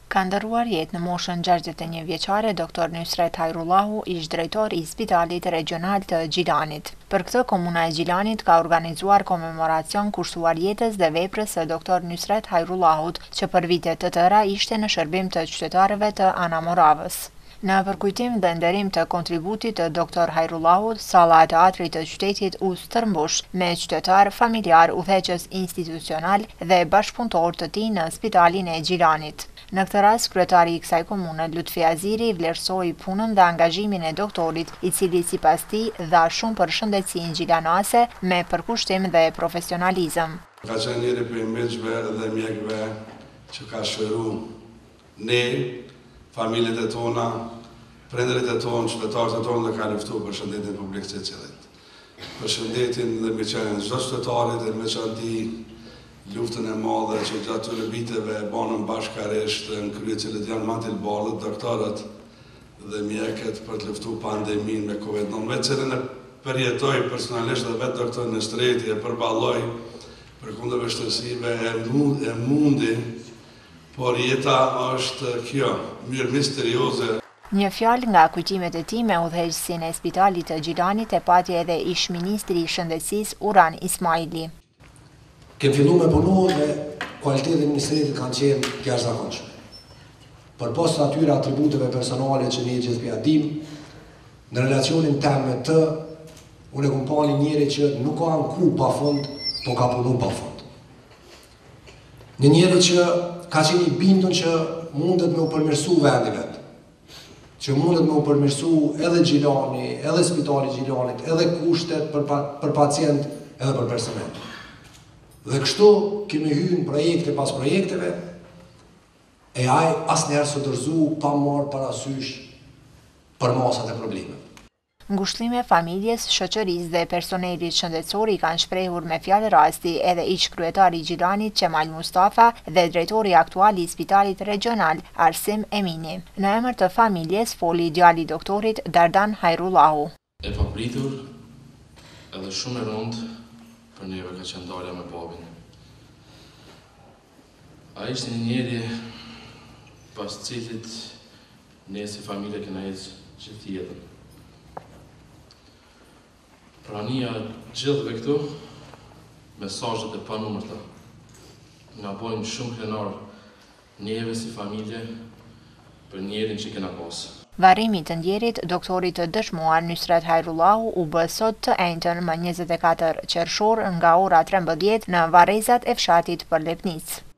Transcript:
Ka ndërruar jetë në moshën 61 vjeçare, Dr. Nusret Hajrullahu, ish drejtor i Spitalit Regional të Gjilanit. Për këtë, Komuna e Gjilanit ka organizuar komemoracion kushtuar jetës dhe veprës së Dr. Nusret Hajrullahut, që për vite të tëra ishte në shërbim të qytetarëve të Anamoravës. Në përkujtim dhe nderim të kontributit të Dr. Hajrullahut, salla e teatrit të qytetit u stërmbush me qytetar, familjar, udhëheqës institucional dhe bashkëpunëtor të tij në Spitalin e Gjilanit. Në këtë rast, kryetari i kësaj komune, Lutfi Aziri, vlerësoi punën dhe angazhimin e doktorit, i cili sipas tij dha shumë për shëndetësinë gjilanase me përkushtim dhe profesionalizëm. Ka qenë njëri prej mrekullive dhe mjekëve që ka shëruar ne, familjet e tona, prindërit e tonë, qytetarët e tonë dhe ka luftuar për shëndetin publik të cilët. Për shëndetin dhe mirëqenien çdo qytetarit dhe mirëqenien luftën e madhe që gjatë këtyre viteve e banën bashkërisht në krye cilët janë matil bardhët, doktorët dhe mjekët për të luftuar pandeminë me Covid-19, cilën e përjetoi personalisht dhe vetë doktor Nusreti e përballoi përkundër vështirësive e mundi, por jeta është kjo, mirë misterioze. Një fjalë nga kujtimet e tij me udhëheqësin e Spitalit të Gjilanit e pati edhe ish-ministri i Shëndetësisë Uran Ismaili. Kem fillu me punu dhe kualitetin e ministeritit kanë qenë jashtëzakonshme. Për post atyre atributeve personale që ne gjithë pja dim, në relacionin tem me të, unë e kumë pa një njeri që nuk ka anku pa fund, po ka punu pa fund. Një njeri që ka qenë i bindun që mundet me u përmirësu vendi vetë, që mundet me u përmirësu edhe Gjilani, edhe Spitali Gjilanit, edhe kushtet për pacient, edhe për personel. Dhe kështu kemi hyrë projekte pas projekteve, e ai asnjëherë s'u dorëzu pa marrë parasysh për masat e problemeve. Ngushëllime familjes, shoqërisë dhe personelit shëndetësor i kanë shprehur me fjalë rasti edhe ish-kryetari i Gjilanit Qemal Mustafa dhe drejtori aktual i Spitalit Regional Arsim Emini. Në emër të familjes foli djali i doktorit Dardan Hajrullahu. E papritur edhe shumë e rëndë për neve ka qenë dalja me babin. A ishte një njeri pas cilit ne si familje kena ecë gjithë jetën. Prania gjithëve këtu, mesazhet e panumërta, na bojnë shumë krenar neve si familje për njerin që kena pasë. Varrimi të ndjerit doktorit të dëshmuar Nusret Hajrullahu u bë sot të enjtën më 24 qershor nga ora 13 në varrezat e fshatit për Lepnicë.